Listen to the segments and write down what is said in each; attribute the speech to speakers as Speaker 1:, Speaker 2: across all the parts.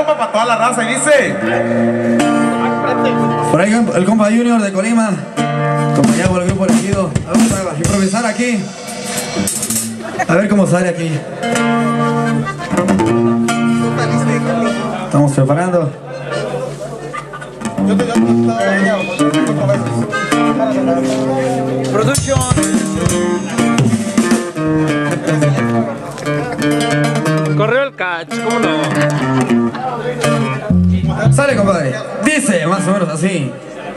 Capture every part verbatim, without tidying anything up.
Speaker 1: compa, para toda la raza. Y dice...
Speaker 2: Por ahí el compa Junior de Colima, acompañado por el grupo elegido. Vamos a improvisar aquí. A ver cómo sale aquí. Estamos preparando.
Speaker 3: Producción. Correo el catch, ¿cómo no?
Speaker 2: Sale, compadre. Dice más o menos así.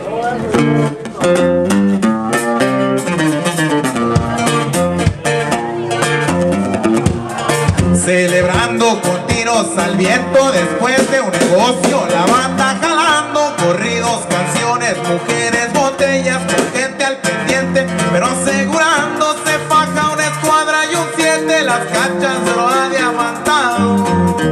Speaker 1: Celebrando con tiros al viento después de un negocio, la banda jalando, corridos, canciones, mujeres, botellas, con gente al pendiente, pero asegurándose faja una escuadra y un siete, las cachas se lo ha diamantado.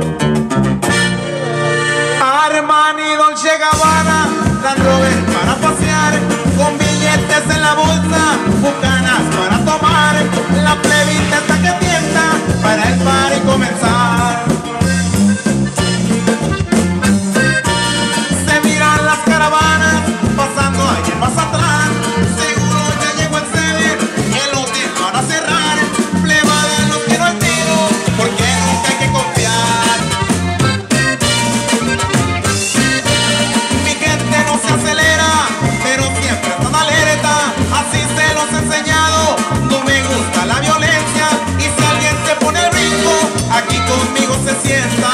Speaker 1: Armani, Dolce Gabbana, Land Rover para pasear, con billetes en la bolsa, bucanas para tomar, la plebita está que tienta para el party comenzar. Se miran las caravanas pasando allá más atrás, seguro ya llegó el ceder, que los van a cerrar, plebada los quiero al tiro, porque nunca hay que confiar. Mi gente no se acelera, pero siempre están alerta, así se los he enseñado, no me gusta la violencia, y si alguien se pone el brinco, aquí conmigo se sienta.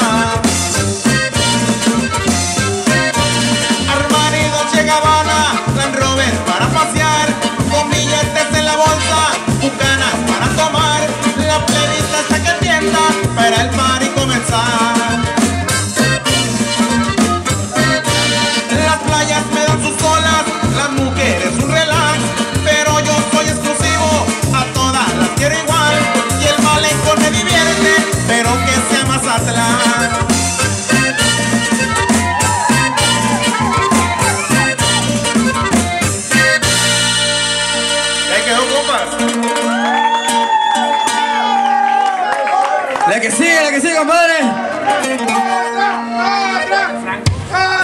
Speaker 1: Armani, Dolce Gabbana, Land Rover para pasear, con billetes en la bolsa, bucanas para tomar, la playlist hasta que tienda para el party comenzar. Las playas me dan sus olas, las mujeres un relax, pero yo soy exclusivo, a todas las quiero igual, y el malecón me divierte, pero que sea Mazatlán. ¿Ahí quedó, compas?
Speaker 2: La que sigue, la que sigue, compadre.